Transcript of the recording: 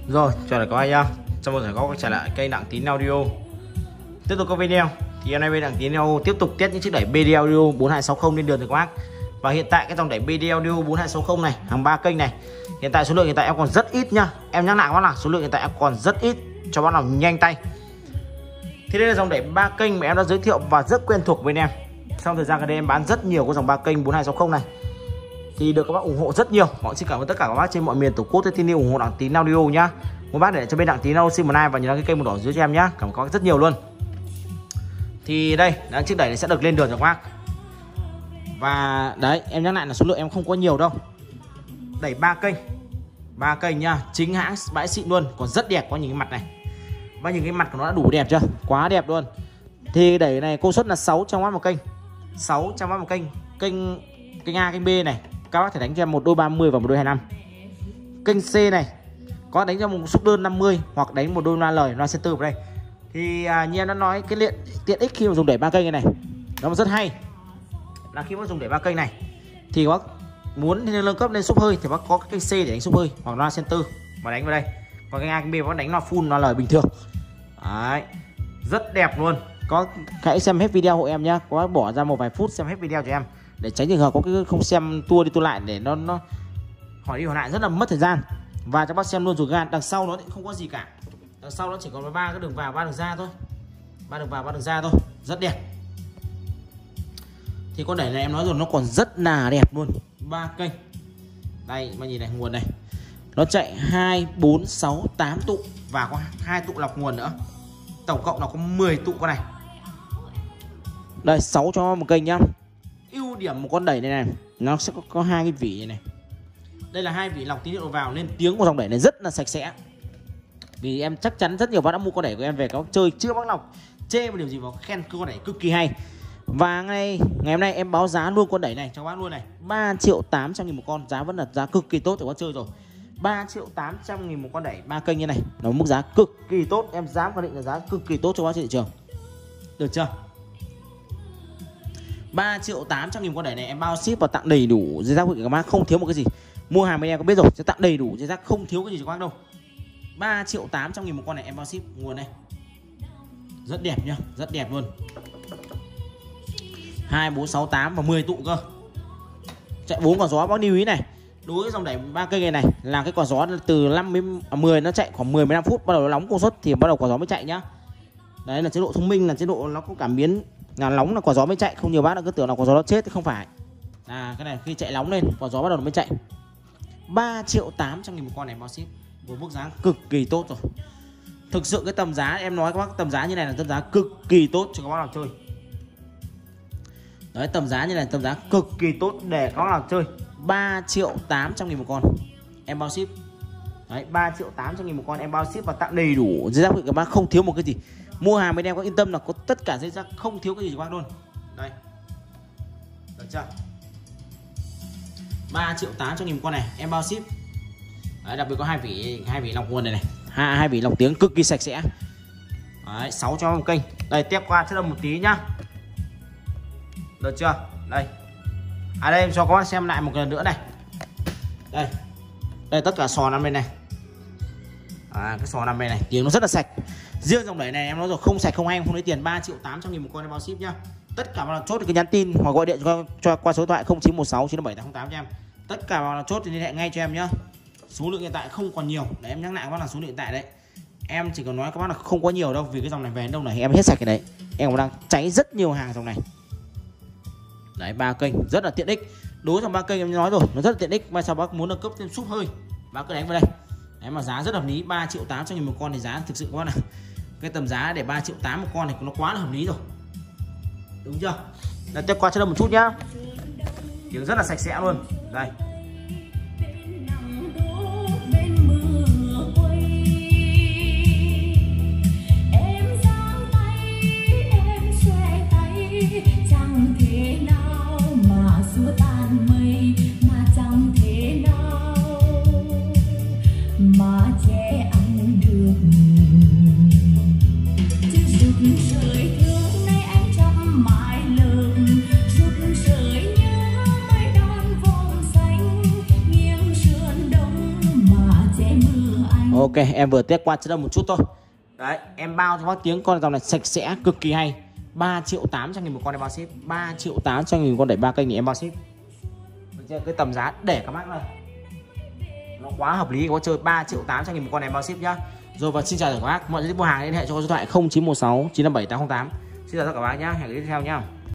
Rồi, chào lại các anh nhá. Chào mừng các bạn trở lại kênh Đặng Tín Audio. Tiếp tục các video thì hôm nay bên Đặng Tín Audio tiếp tục test những chiếc đẩy BD Audio 4260 lên đường rồi các bác. Và hiện tại cái dòng đẩy BD Audio 4260 này, hàng 3 kênh này, hiện tại số lượng hiện tại em còn rất ít nha. Em nhắc lại các bác là số lượng hiện tại em còn rất ít, cho bác nào nhanh tay. Thì đây là dòng đẩy 3 kênh mà em đã giới thiệu và rất quen thuộc với anh em. Trong thời gian gần đây em bán rất nhiều cái dòng 3 kênh 4260 này, thì được các bác ủng hộ rất nhiều. Xin cảm ơn tất cả các bác trên mọi miền tổ quốc tin yêu ủng hộ Đặng Tín Audio nhá. Một bác để cho bên Đặng Tín Audio xin một like và nhớ đăng ký kênh một đỏ dưới cho em nhá. Cảm ơn các bác rất nhiều luôn. Thì đây là chiếc đẩy này sẽ được lên đường cho các bác. Và đấy, em nhắc lại là số lượng em không có nhiều đâu. Đẩy 3 kênh nhá, chính hãng bãi xịn luôn, còn rất đẹp. Có những cái mặt này và những cái mặt của nó đã đủ đẹp chưa, quá đẹp luôn. Thì đẩy này công suất là 600W một kênh, 600W một kênh. Kênh A, kênh B này các bác thể đánh cho em một đôi 30 và một đôi 25. Kênh C này có đánh cho một xúc đơn 50 hoặc đánh một đôi loa lời, loa center vào đây. Thì như em đã nói, cái tiện ích khi mà dùng đẩy 3 kênh này nó rất hay là khi mà dùng đẩy 3 kênh này thì bác muốn nâng cấp lên xúc hơi thì bác có cái kênh C để đánh xúc hơi hoặc loa center và đánh vào đây. Còn kênh A, kênh B bác đánh loa full, loa lời bình thường. Đấy, rất đẹp luôn. Có hãy xem hết video hộ em nhá, có bác bỏ ra một vài phút xem hết video cho em để tránh trường hợp có cái không xem tua đi tua lại, để nó hỏi đi hỏi lại rất là mất thời gian. Và cho bác xem luôn rồi gan. Đằng sau nó thì không có gì cả, đằng sau nó chỉ có 3 cái đường vào 3 đường ra thôi, 3 đường vào 3 đường ra thôi, rất đẹp. Thì con đẩy này em nói rồi, nó còn rất là đẹp luôn. 3 kênh đây mà nhìn này, nguồn này nó chạy 2, 4, 6, 8 tụ và có 2 tụ lọc nguồn nữa, tổng cộng là có 10 tụ con này. Đây 6 cho một kênh nhá. Ưu điểm một con đẩy này này, nó sẽ có 2 cái vỉ này. Đây là 2 vỉ lọc tín hiệu vào, nên tiếng của dòng đẩy này rất là sạch sẽ. Vì em chắc chắn rất nhiều bác đã mua con đẩy của em về, các bác chơi chưa bác lọc chê một điều gì vào khen con đẩy cực kỳ hay. Và ngày hôm nay em báo giá luôn con đẩy này cho bác luôn này, 3.800.000 một con, giá vẫn là giá cực kỳ tốt cho bác chơi rồi. 3.800.000 một con đẩy 3 kênh như này, nó mức giá cực kỳ tốt, em dám khẳng định là giá cực kỳ tốt cho bác trên thị trường. Được chưa? 3.800.000 con đẩy này em bao ship và tặng đầy đủ dây rác, các bác không thiếu một cái gì. Mua hàng bên em có biết rồi, sẽ tặng đầy đủ dây rác, không thiếu cái gì cho các bác đâu. 3.800.000 một con này em bao ship. Nguồn này rất đẹp nhá, rất đẹp luôn. 2, 4, 6, 8 và 10 tụ cơ. Chạy 4 quả gió bác lưu ý này. Đối với dòng đẩy 3 cây này là cái quả gió từ 5 đến 10 nó chạy khoảng 10-15 phút, bắt đầu nó nóng công suất thì bắt đầu quả gió mới chạy nhá. Đấy là chế độ thông minh, là chế độ nó có cảm biến là nóng là quả gió mới chạy. Không nhiều bác đã cứ tưởng là quả gió nó chết thì không phải. Cái này khi chạy nóng lên quả gió bắt đầu nó mới chạy. 3.800.000 một con này bao ship, một mức giá cực kỳ tốt rồi. Thực sự cái tầm giá em nói các bác, tầm giá như này là tầm giá cực kỳ tốt cho các bác nào chơi. Đấy, tầm giá như này tầm giá cực kỳ tốt để các bác nào chơi. 3.800.000 một con em bao ship. Đấy, 3.800.000 một con em bao ship và tặng đầy đủ dây rác các bác, không thiếu một cái gì. Mua hàng bên em có yên tâm là có tất cả dây rác, không thiếu cái gì cho các bác luôn. Đây, được chưa? 3.800.000 một con này em bao ship. Đấy, đặc biệt có hai vỉ lọc nguồn này, hai vỉ lọc tiếng cực kỳ sạch sẽ. Đấy, 6 cho một kênh. Đây, tiếp qua chất âm một tí nhá. Được chưa? Đây. Đây em cho các bác xem lại một lần nữa này. Đây tất cả sò nằm bên này. Cái sò nằm bên này, tiếng nó rất là sạch. Riêng dòng đẩy này em nói rồi, không sạch không hay, không lấy tiền. 3.800.000 một con em bao ship nhá. Tất cả bạn chốt thì cứ nhắn tin hoặc gọi điện cho qua số điện thoại 0916 957 808 cho em. Tất cả bạn chốt thì liên hệ ngay cho em nhá. Số lượng hiện tại không còn nhiều. Để em nhắc lại các bác là số lượng hiện tại đấy. Em chỉ cần nói các bác là không có nhiều đâu, vì cái dòng này về đến đâu này em hết sạch cái đấy. Em còn đang cháy rất nhiều hàng dòng này. Đấy, 3 kênh rất là tiện ích. Đối với 3 kênh em nói rồi, nó rất là tiện ích. Mai sau bác muốn nâng cấp thêm xúc hơi, bác cứ đánh vào đây. Đấy, mà giá rất hợp lý, 3.800.000 một con thì giá thực sự các bác này. Cái tầm giá để 3.800.000 một con này nó quá là hợp lý rồi. Đúng chưa? Đây, tiếp qua cho nó một chút nhá. Tiếng rất là sạch sẽ luôn. Đây. Chẳng thể nào mà xua tan mây, mà chẳng thể nào mà che anh được. Chứ rực rời thương nay anh trăm mãi lợn, rực rời nhớ mấy đón vùng xanh nghiêng sườn đông mà che mưa anh. Ok, em vừa test qua chất âm một chút thôi. Đấy, em bao cho bác tiếng con dòng này sạch sẽ, cực kỳ hay. 3.800.000 một con em bao ship. 3.800.000 con đẩy 3 kênh thì em bao ship. Được chưa? Cái tầm giá để các bác này nó quá hợp lý, có chơi 3.800.000 một con em bao ship nhá. Rồi và xin chào các bác, mọi người thích mua hàng liên hệ cho số điện thoại 0916 957 808. Xin chào tất cả các bác nhá, hẹn gặp lại tiếp theo nhá.